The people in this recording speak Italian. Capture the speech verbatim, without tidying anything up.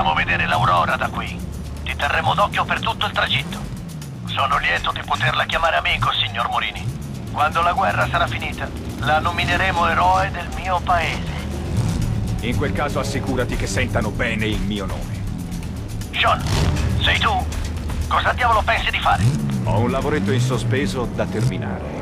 Possiamo vedere l'aurora da qui. Ti terremo d'occhio per tutto il tragitto. Sono lieto di poterla chiamare amico, signor Morini. Quando la guerra sarà finita, la nomineremo eroe del mio paese. In quel caso assicurati che sentano bene il mio nome. Sean, sei tu? Cosa diavolo pensi di fare? Ho un lavoretto in sospeso da terminare.